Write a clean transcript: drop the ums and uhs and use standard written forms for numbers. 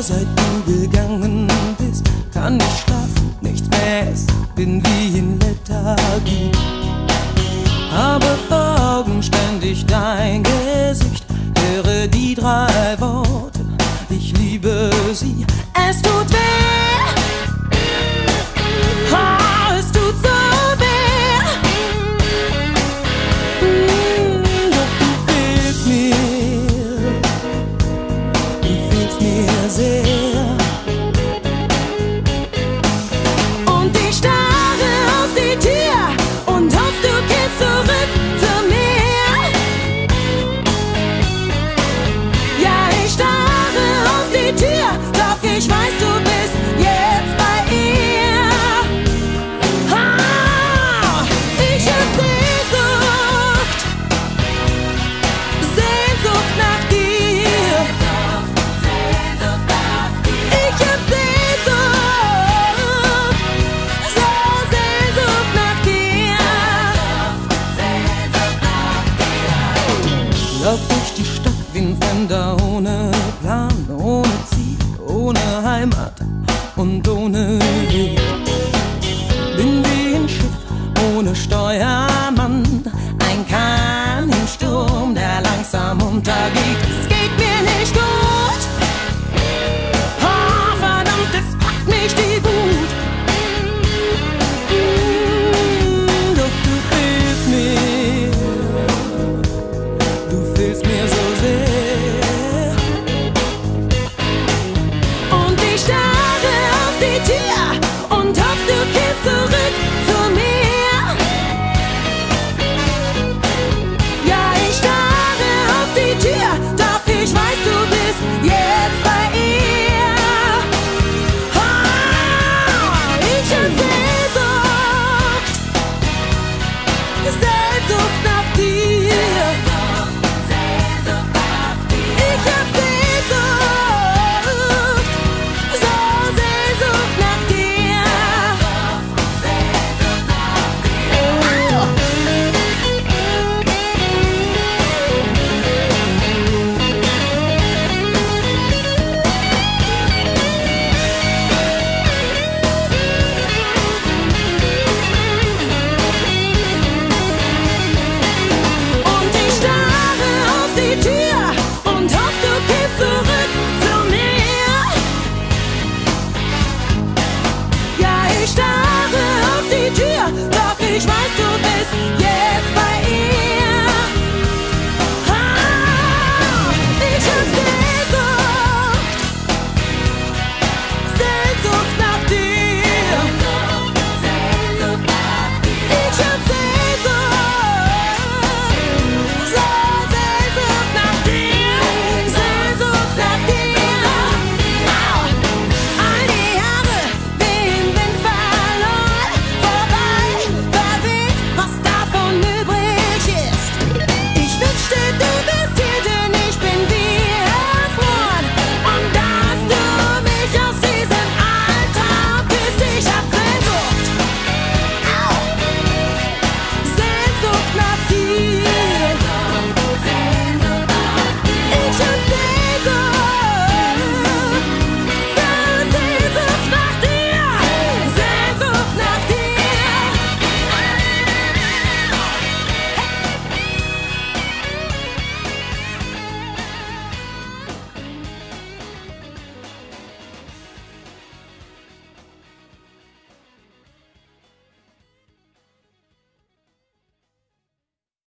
seit du gegangen bist, kann ich schlafen, nichts mehr essen, bin wie in Lethargie. Habe vor Augen ständig dein Gesicht, höre die 3 Worte, ich liebe sie. Es tut weh, oh, es tut so weh, doch du fehlst mir, du fehlst mir sehr. Und ich starre auf die Tür und hoffe, du gehst zurück zu mir. Ja, ich starre auf die Tür, doch ich weiß, du bist jetzt bei ihr. Ah, ich hab Sehnsucht, Sehnsucht nach dir. Ich hab Sehnsucht, so Sehnsucht nach dir. Lauf durch die Stadt wie ein Fremder ohne Plan, ohne Ziel, ohne Heimat und ohne Weg. Bin wie ein Schiff ohne Steuermann, ein Kahn im Sturm, der langsam untergeht.